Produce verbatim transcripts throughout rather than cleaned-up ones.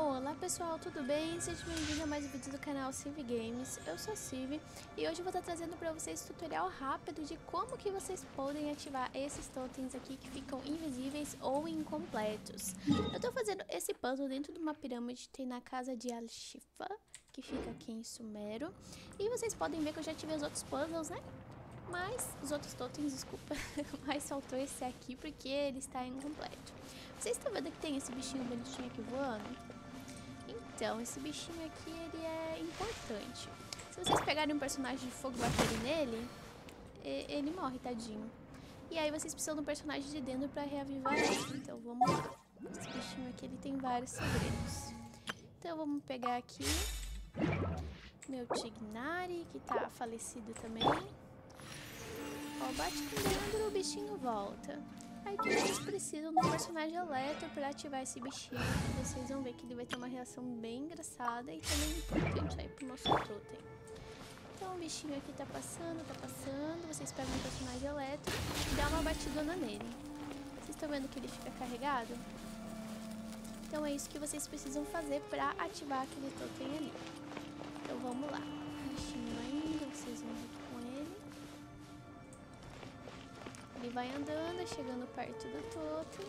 Olá pessoal, tudo bem? Seja bem-vindo a mais um vídeo do canal Civ Games. Eu sou a Civ e hoje eu vou estar trazendo para vocês um tutorial rápido de como que vocês podem ativar esses totens aqui que ficam invisíveis ou incompletos. Eu estou fazendo esse puzzle dentro de uma pirâmide que tem na casa de Al-Shifa, que fica aqui em Sumero. E vocês podem ver que eu já tive os outros puzzles, né? Mas, os outros totens, desculpa, mas faltou esse aqui porque ele está incompleto. Vocês estão vendo que tem esse bichinho bonitinho aqui voando? Então, esse bichinho aqui, ele é importante. Se vocês pegarem um personagem de fogo e baterem nele, ele morre, tadinho. E aí vocês precisam de um personagem de dentro pra reavivar ele. Então, vamos lá. Esse bichinho aqui, ele tem vários segredos. Então, vamos pegar aqui meu Tignari, que tá falecido também. Ó, bate com dentro, o bichinho volta. Aí que vocês precisam de um personagem elétrico para ativar esse bichinho. Vocês vão ver que ele vai ter uma reação bem engraçada e também importante aí pro nosso totem. Então o bichinho aqui tá passando, tá passando. Vocês pegam um personagem elétrico e dá uma batidona nele. Vocês estão vendo que ele fica carregado? Então é isso que vocês precisam fazer para ativar aquele totem ali. Então vamos lá. O bichinho ainda, vocês vão ver com ele. Ele vai andando, chegando perto do totem.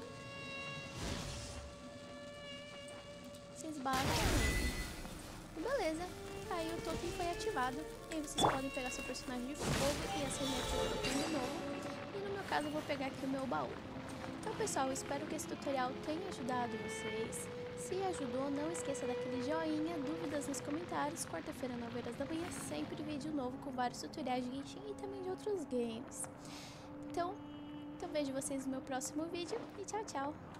Vocês batem nele. E beleza, aí o totem foi ativado. E aí vocês podem pegar seu personagem de fogo e acender o totem de novo. E no meu caso eu vou pegar aqui o meu baú. Então pessoal, eu espero que esse tutorial tenha ajudado vocês. Se ajudou, não esqueça daquele joinha, dúvidas nos comentários. Quarta-feira, nove horas da manhã, sempre vídeo novo com vários tutoriais de Genshin e também de outros games. Então, então vejo vocês no meu próximo vídeo e tchau, tchau!